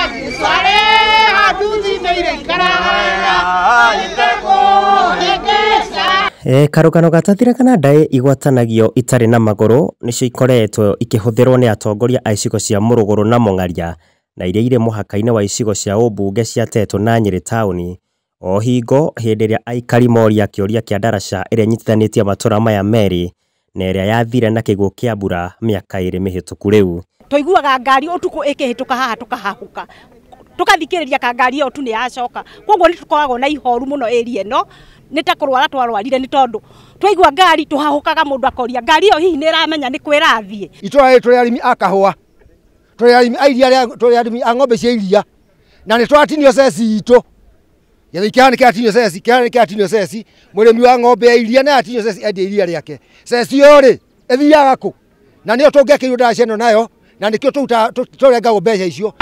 Karugano gatathira kana ndaĩ igwatanagio itarĩ na magũrũ nĩcio ikoretwo ikĩhũthĩrwo nĩ atongoria a icigo cia Muruguru na MUNG'ARIA na iria irĩ mũhaka-inĩ wa icigo cia ũmbunge cia TETU na NYERI taũni. O hingo hĩndĩ ĩrĩa aikari moria kĩũria kĩa Ndaraca ĩrĩa inyitithanĩtie matũra maya merĩ na ĩrĩa yathire na kĩguũ kĩa mbura mĩaka ĩrĩ mĩhĩtũku rĩu. Tũiguaga ngari ũtukũ ĩkĩhĩtũka haha tũkahahũka, tũkathikĩrĩria ka ngari ĩyo tu nĩ yacoka, koguo nĩ tũkoragwo na ihoru mũno area ĩno, nĩ ta kũrwara twarwarire nĩ tondũ twaigua ngari tũhahũkaga, mũndũ akoria ngari ĩyo hihi nĩ ĩramenya nĩ kwĩ ĩrathiĩ. Itũra rĩrĩ tũrĩ arĩmi a kahũa, tũrĩ arĩmi a iria, tũrĩ arĩmi a ng'ombe cia iria, na nĩ twatinio ceci itũ. Kĩrĩa nĩ kĩatinio ceci, mũrĩmi wa ng'ombe ya iria na yatinio ceci endia iria rĩake. Ceci ĩyo rĩ ĩthiaga kũ? Na nĩyo tũngĩakĩirwo Ndaraca ĩno nayo, na nĩkĩo tũrengagwo mbeca icio.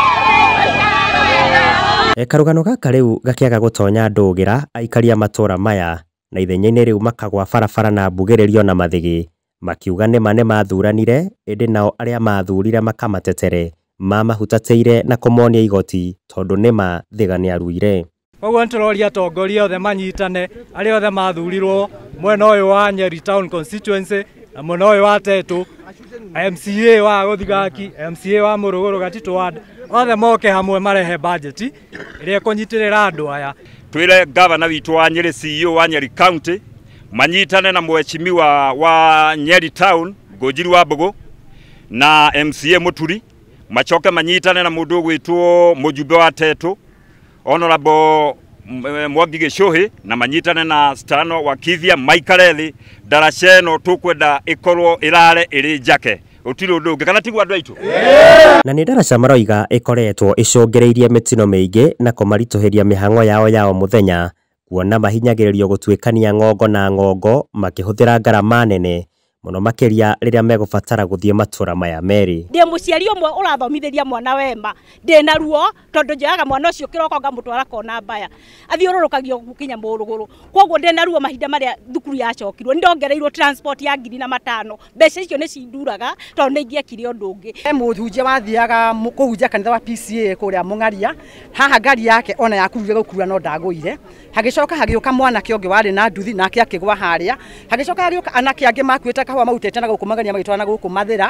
Karugano gaka rĩu gakĩaga gũtonya ndũgĩra aikari a matũra maya na ithenya-inĩ rĩu makagwa barabara na mbugĩrĩrio na mathigi, makiuga nĩma nĩ mathuranire ĩndĩ nao arĩa mathurire makamatetere mamahutatĩire na kũmonia igoti tondũ nĩma thĩga nĩ aruire. Koguo nĩtũroria atongoria othe manyitane, arĩa othe mathurirwo mwena ũyũ wa NYERI town constituency na mwena ũyũ wa TETU, MCA wa Gũthigaki, MCA wa Muruguru Gatito ward, othe moke hamwe marehe budget ĩrĩa ĩkũnyitĩrĩra andũ aya. Twĩre gavana witũ wa NYERI, CEO wa NYERI county manyitane na mheshimiwa wa NYERI town Ngũnjiru wa Mbogo na MCA Muturi, macoke manyitane na mũndũ gwĩtwo mũjumbe wa TETU Honorable Mwangi Gĩcũhĩ na manyitane na Stano wa Kithia maikare thĩ Ndaraca ĩno tũkwenda ĩkorwo ĩrare ĩrĩ njake ũtirĩ ũndũ ũngĩ, kana tiguo andũ aitũ. Na nĩ Ndaraca maroiga ĩkoretwo ĩcũngĩrĩirie mĩtino mĩingĩ na kũmaritũhĩria mĩhang'o yao mũthenya, kuona mahinyagĩrĩrio gũtuĩkania ng'ongo na ng'ongo makĩhũthĩra ngarama nene mũno makĩria rĩrĩa megũbatara gũthiĩ matũra maya merĩ. Ndĩ mũciari ũmwe ũrathomithĩria mwana wema, ndĩna ruo tondũ njoyaga mwana ũcio kĩroko ngamũtwara kona mbaya athiũrũrũkagio gũkinya Muruguru, koguo ndĩna ruo mahinda marĩa thukuru yacokirwo ndongereirwo transport ya 5,000, mbeca icio nĩ cinduraga tondũ nĩ ingĩekire ũndũ ũngĩ. Mũhunjia wathiaga kũhunjia kanitha wa PCA kũrĩa MUNG'ARIA, haha ngari yake ona yakurire gũkua no ndagũire, hagĩcoka hagĩũka mwanake ũngĩ warĩ na nduthi nake akĩgwa harĩa, hagĩcoka hagĩũka anake angĩ makuĩte kahũa mautete na gũkũ Magania magĩtwara na gũkũ Mathĩra,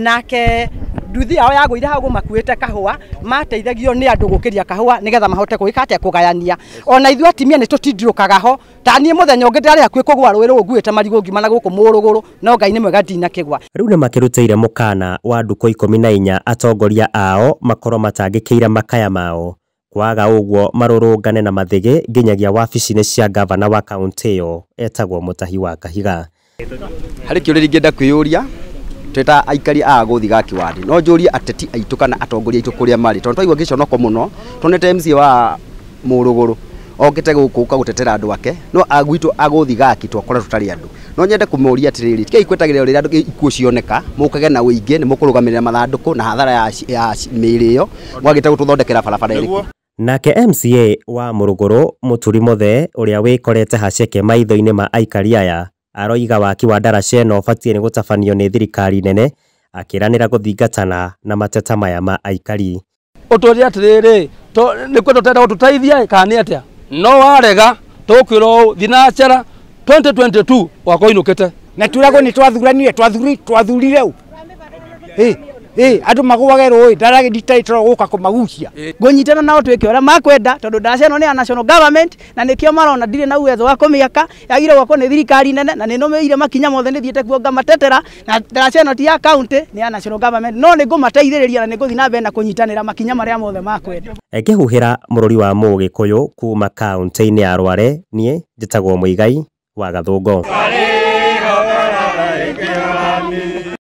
nake nduthi yao yagũire hau makuĩte kahũa, mateithagio nĩ andũ gũkĩria kahũa nĩgetha mahote gwĩka atĩa kũgayania. Ona ithuĩ atimia nĩ tũtindirũkaga ho, ta niĩ mũthenya ũngĩ ndarĩ hakuĩ kũgwa rũĩ rũu nguĩte marigũ ngima na gũkũ Muruguru, no Ngai nĩ mwega ndinakĩgwa. Rĩu nĩ makĩrutĩire mũkana wa ndukũ 14 atongoria ao makorwo matangĩkĩire makaya mao, kwaga ũguo marũrũngane na mathigi nginyagia wabici-inĩ cia gavana wa kaunti ĩyo etagwo Mũtahi wa Kahiga. Harĩ kĩũria ingĩenda kwĩyũria twĩta aikari a Gũthigaki ward, no njũrie ateti aitũ kana atongoria aitũ kũrĩa marĩ, tondũ twaigua gĩconoko mũno tonete MCA wa Muruguru okĩte gũkũ gũtetera andũ ake, no agwitũ a Gũthigaki twakora tũtarĩ andũ. No nyende kũmũria atĩrĩrĩ, tikai kwetagĩrĩra rĩrĩa andũ ikuũ cioneka mũkage na ũingĩ nĩ mũkũrũgamĩrĩra mathandũkũ na hathara ya mĩĩrĩ ĩyo mwagĩte gũtũthondekera barabara ĩrĩkũ. Nake MCA wa Muruguru Mũturi Mũthee ũrĩa wĩkorete haceke maitho-inĩ ma aikari aya aroiga waki wa Ndaraca ĩno ũbatiĩ nĩ gũtabanio nĩ thirikari nene, akĩranĩra gũthingatana na mateta maya ma aikari. Ũtũũria atĩrĩrĩ, nĩ kwenda tũtenda gũtũteithia kana nĩ atĩa? No warega tũkwĩrwo thinacara 2022 wakoinũkĩte. Na turagwo nĩ twathuranire twathurire u. Andũ magwage rũĩ ndarage dictator gũka kũmagucia. Ngũnyitana nao twĩke ũrĩa makwenda tondũ Ndaraca ĩno nĩ ya national government na nĩkĩo marona ndirĩ na uwezo wa kũmĩaka, yagire gwakwo nĩ thirikari nene na nĩ nũmĩrĩire makinya mothe nĩ thiĩte kuo ngamatetera, na Ndaraca ĩno ti ya county nĩ ya national government, no nĩ ngũmateithĩrĩria na nĩ ngũthiĩ na mbere na kũnyitanĩra makinya marĩa mothe makwenda. Ngĩhuhĩra mũrũri wa Mũgĩkũyũ kuma kaunti-inĩ ya Rware, niĩ njĩtagwo Mũigai wa Gathũngo.